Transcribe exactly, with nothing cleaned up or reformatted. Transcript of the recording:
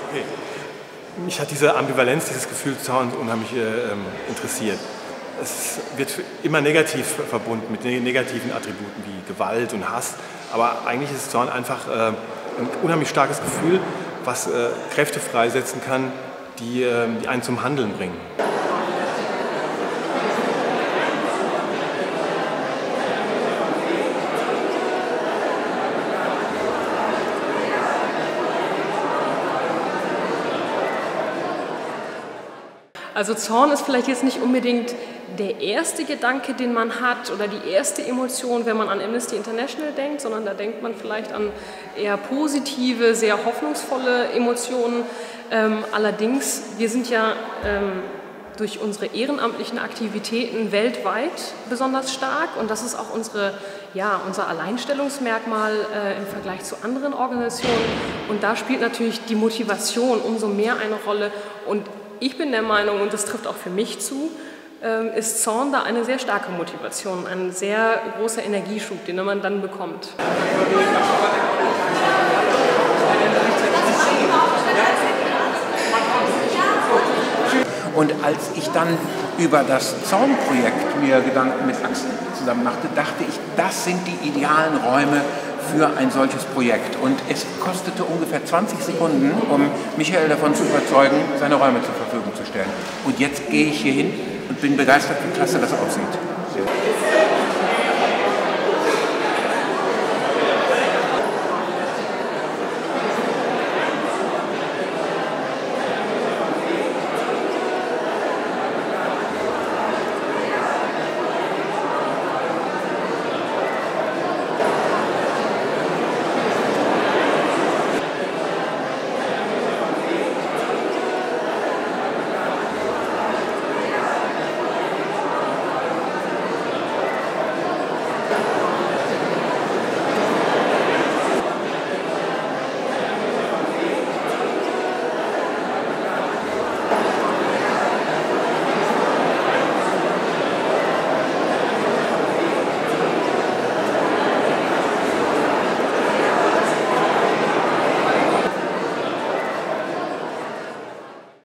Okay. Mich hat diese Ambivalenz, dieses Gefühl Zorn unheimlich äh, interessiert. Es wird immer negativ verbunden mit negativen Attributen wie Gewalt und Hass, aber eigentlich ist Zorn einfach äh, ein unheimlich starkes Gefühl, was äh, Kräfte freisetzen kann, die, äh, die einen zum Handeln bringen. Also Zorn ist vielleicht jetzt nicht unbedingt der erste Gedanke, den man hat oder die erste Emotion, wenn man an Amnesty International denkt, sondern da denkt man vielleicht an eher positive, sehr hoffnungsvolle Emotionen. Ähm, allerdings, wir sind ja ähm, durch unsere ehrenamtlichen Aktivitäten weltweit besonders stark und das ist auch unsere, ja, unser Alleinstellungsmerkmal äh, im Vergleich zu anderen Organisationen und da spielt natürlich die Motivation umso mehr eine Rolle und ich bin der Meinung, und das trifft auch für mich zu, ist Zorn da eine sehr starke Motivation, ein sehr großer Energieschub, den man dann bekommt. Und als ich dann über das Zornprojekt mir Gedanken mit Axel zusammen machte, dachte ich, das sind die idealen Räume für ein solches Projekt. Und es kostete ungefähr zwanzig Sekunden, um Michael davon zu überzeugen, seine Räume zur Verfügung zu stellen. Und jetzt gehe ich hier hin und bin begeistert, wie klasse das aussieht.